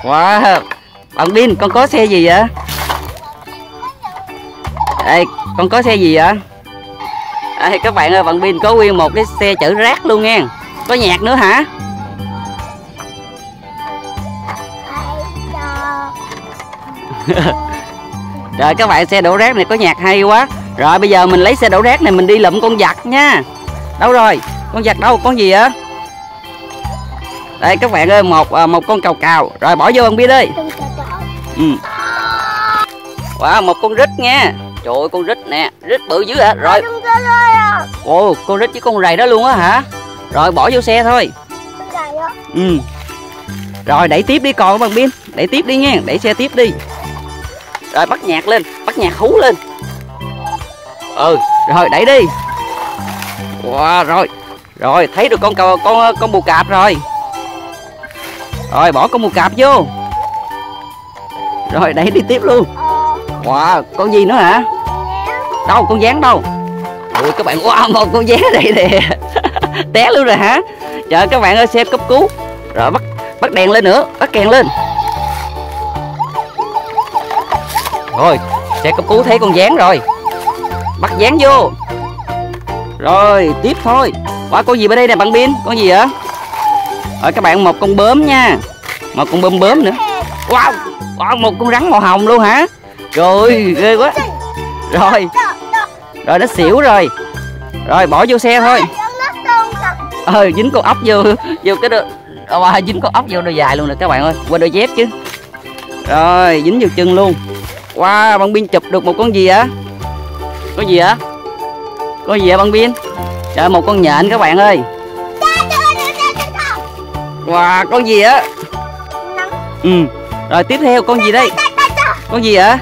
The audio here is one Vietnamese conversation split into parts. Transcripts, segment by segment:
Wow, bạn Bin, con có xe gì vậy? Đây, con có xe gì vậy? Đây, các bạn ơi, bạn Bin có nguyên một cái xe chở rác luôn nha. Có nhạc nữa hả? Rồi các bạn, xe đổ rác này có nhạc hay quá. Rồi bây giờ mình lấy xe đổ rác này mình đi lụm con vặt nha. Đâu rồi? Con vặt đâu? Con gì vậy? Đây các bạn ơi, một con cào cào. Rồi bỏ vô bạn Bin ơi. Wow, một con rít nha. Trời ơi, con rít nè, rít bự dữ hả? Rồi. Ồ, con rít với con rầy đó luôn á hả? Rồi bỏ vô xe thôi. Rồi đẩy tiếp đi còn bạn Bin. Đẩy tiếp đi nha, đẩy xe tiếp đi. Rồi bắt nhạc lên, bắt nhạc hú lên. Rồi đẩy đi. Wow, rồi thấy được con bù cạp rồi. Rồi bỏ con bù cạp vô. Rồi đẩy đi tiếp luôn. Wow, con gì nữa hả? Đâu, con gián đâu? Ui các bạn, wow, một con gián đây nè. Té luôn rồi hả? Trời các bạn ơi, xe cấp cứu. Rồi bắt đèn lên nữa, bắt kèn lên. Rồi, xe cấp cứu thấy con gián rồi. Bắt gián vô. Rồi, tiếp thôi. Wow, con gì bên đây nè bạn Bin? Con gì vậy? Rồi các bạn, một con bướm nha. Một con bướm nữa. Wow, một con rắn màu hồng luôn hả? Rồi, ghê quá. Rồi nó xỉu rồi. Rồi bỏ vô xe thôi. Dính con ốc vô cái đôi. Dính con ốc vô đôi dài luôn nè các bạn ơi. Qua đôi dép chứ. Rồi dính vô chân luôn. Wow, bạn Bin chụp được một con gì vậy? Con gì vậy? Con gì vậy bạn Bin? Trời, một con nhện các bạn ơi. Wow, con gì á? Rồi tiếp theo con gì đây? Con gì vậy?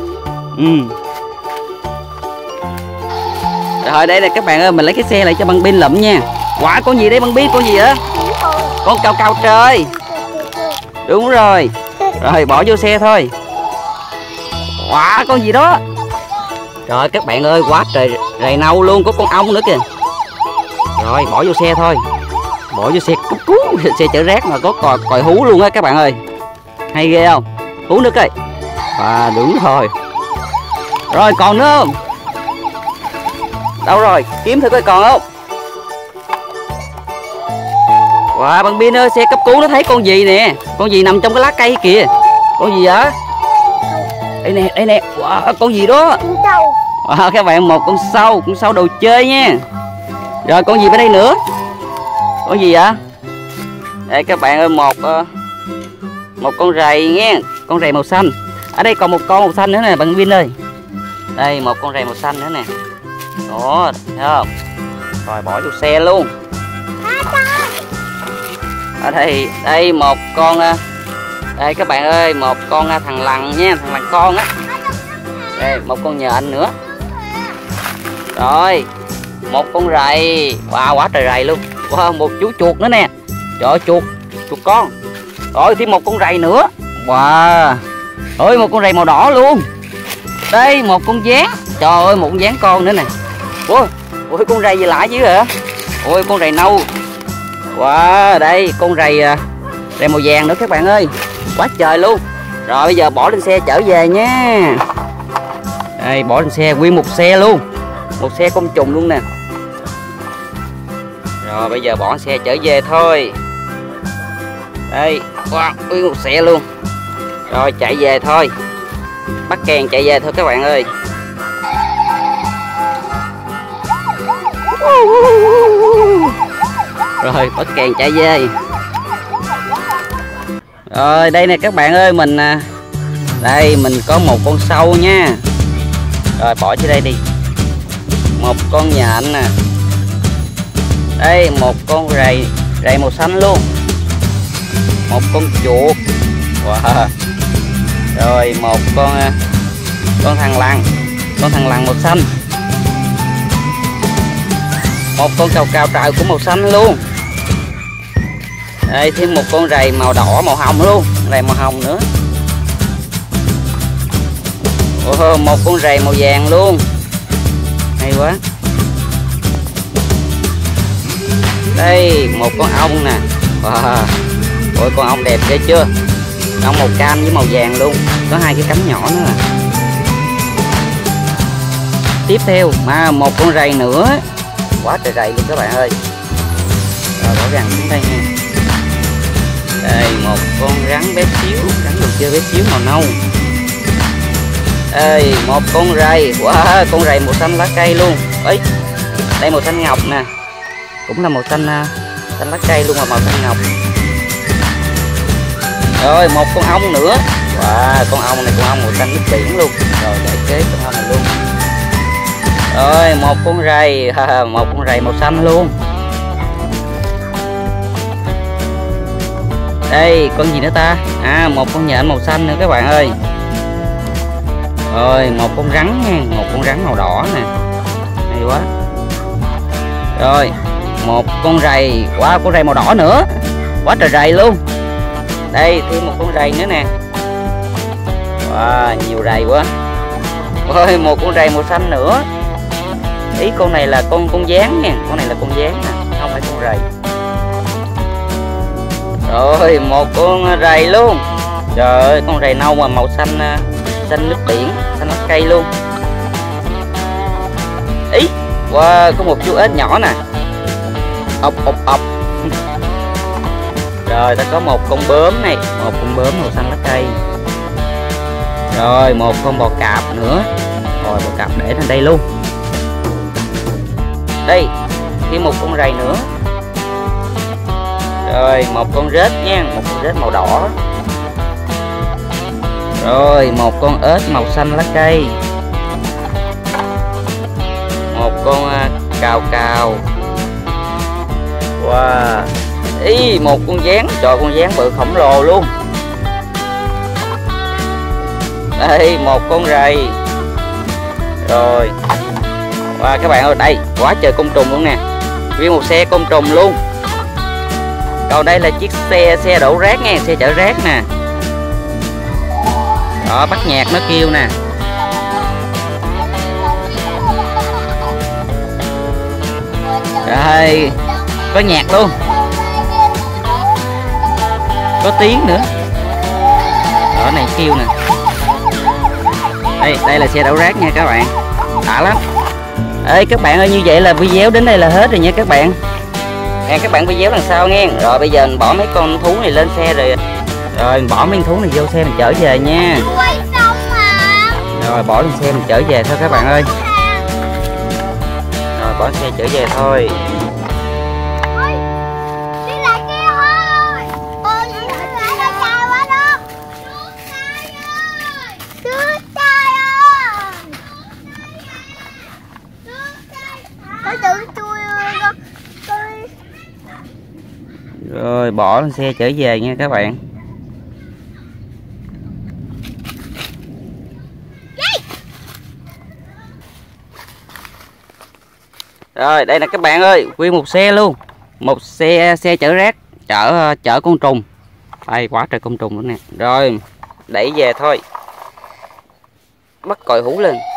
Rồi đây nè các bạn ơi, mình lấy cái xe lại cho bạn Bin lụm nha. Wow, con gì đây bạn Bin? Con gì vậy? Con cào cào trời. Đúng rồi. Rồi bỏ vô xe thôi. Wow, con gì đó? Rồi các bạn ơi, quá trời rầy nâu luôn, có con ong nữa kìa. Rồi bỏ vô xe thôi. Bỏ vô xe cấp cứu, xe chở rác mà có còi hú luôn á các bạn ơi. Hay ghê không? Hú nữa coi. Đúng rồi. Rồi còn nữa không? Đâu rồi? Kiếm thử coi còn không? Wow, bạn Bin ơi, xe cấp cứu nó thấy con gì nè. Con gì nằm trong cái lá cây kìa. Con gì vậy? Đây nè. Wow, con gì đó? Wow, các bạn, một con sâu đồ chơi nha. Rồi con gì bên đây nữa? Con gì vậy? Đây các bạn ơi, một con rầy nha. Con rầy màu xanh. Ở đây còn một con màu xanh nữa nè bạn Bin ơi. Đây một con rầy màu xanh nữa nè. Đó, thấy không? Rồi bỏ vô xe luôn. Ở đây một con. Đây các bạn ơi, một con thằng lằn nha, thằng lằn con á. Đây một con nhện nữa. Rồi một con rầy. Wow, quá trời rầy luôn. Wow, một chú chuột nữa nè. Trời ơi, chuột con. Rồi thêm một con rầy nữa. Wow. Ôi, một con rầy màu đỏ luôn. Đây một con gián. Trời ơi, một con gián con nữa nè. Ôi con rầy gì lạ chứ hả? Ôi con rầy nâu. Wow, đây con rầy màu vàng nữa các bạn ơi. Quá trời luôn. Rồi bây giờ bỏ lên xe chở về nha. Đây bỏ lên xe, nguyên một xe luôn. Một xe côn trùng luôn nè. Rồi bây giờ bỏ xe chở về thôi. Đây, wow, nguyên một xe luôn. Rồi chạy về thôi. Bắt kèn chạy về thôi các bạn ơi. Rồi bắt kèn chạy về. Rồi đây nè các bạn ơi, đây mình có một con sâu nha. Rồi bỏ trên đây đi. Một con nhện nè. Đây một con rầy màu xanh luôn. Một con chuột. Wow. Rồi một con thằn lằn màu xanh. Một con cào cào trời cũng màu xanh luôn. Đây thêm một con rầy màu đỏ màu hồng luôn, rầy màu hồng nữa. Một con rầy màu vàng luôn. Hay quá. Đây một con ong nè. Wow. Ôi con ong đẹp ghê chưa. Ong màu cam với màu vàng luôn, có hai cái cánh nhỏ nữa à. Tiếp theo một con rầy nữa, quá trời rầy luôn các bạn ơi. Rồi bỏ răng xuống đây nha. Đây một con rắn bé xíu, rắn đồ chơi bé xíu màu nâu. Đây một con rầy, wow, con rầy màu xanh lá cây luôn. Ấy, đây màu xanh ngọc nè, cũng là màu xanh xanh lá cây luôn, mà màu xanh ngọc. Rồi một con ong nữa, wow, con ong này con ong màu xanh nước biển luôn. Rồi để kế con ong này luôn. Rồi một con rầy, một con rầy màu xanh luôn. Đây con gì nữa ta? Một con nhện màu xanh nữa các bạn ơi. Rồi một con rắn nha, một con rắn màu đỏ nè, hay quá. Rồi một con rầy, wow, con rầy màu đỏ nữa, quá trời rầy luôn. Đây thêm một con rầy nữa nè, wow, nhiều rầy quá. Rồi một con rầy màu xanh nữa. Ý con này là con gián nha, con này là con gián nè, không phải con rầy. Rồi một con rầy luôn. Trời ơi, con rầy nâu mà màu xanh xanh nước biển, xanh lá cây luôn. Ý, wow, có một chú ếch nhỏ nè, ọc ọc ọc. Rồi ta có một con bướm này, một con bướm màu xanh lá cây. Rồi một con bò cạp nữa. Rồi bò cạp để lên đây luôn. Đây thêm một con rầy nữa. Rồi một con rết nha, một con rết màu đỏ. Rồi một con ếch màu xanh lá cây. Một con cào cào. Wow. Ý, một con gián, trời, con gián bự khổng lồ luôn. Đây một con rầy. Rồi wow, các bạn ơi, đây quá trời côn trùng luôn nè, nguyên một xe côn trùng luôn. Còn đây là chiếc xe đổ rác nha, xe chở rác nè. Đó, bắt nhạc nó kêu nè. Đây có nhạc luôn, có tiếng nữa. Đó này kêu nè. Đây là xe đổ rác nha các bạn, đã lắm. Ê các bạn ơi, như vậy là video đến đây là hết rồi nha các bạn. Hẹn các bạn video lần sau nghe. Rồi bây giờ mình bỏ mấy con thú này lên xe rồi. Rồi mình bỏ mấy con thú này vô xe mình chở về nha. Rồi bỏ lên xe mình chở về thôi các bạn ơi. Rồi bỏ xe chở về thôi. Rồi bỏ lên xe chở về nha các bạn. Rồi đây là các bạn ơi, nguyên một xe luôn, một xe chở rác, chở côn trùng. Đây quá trời côn trùng nữa nè. Rồi đẩy về thôi, bắt còi hú lên.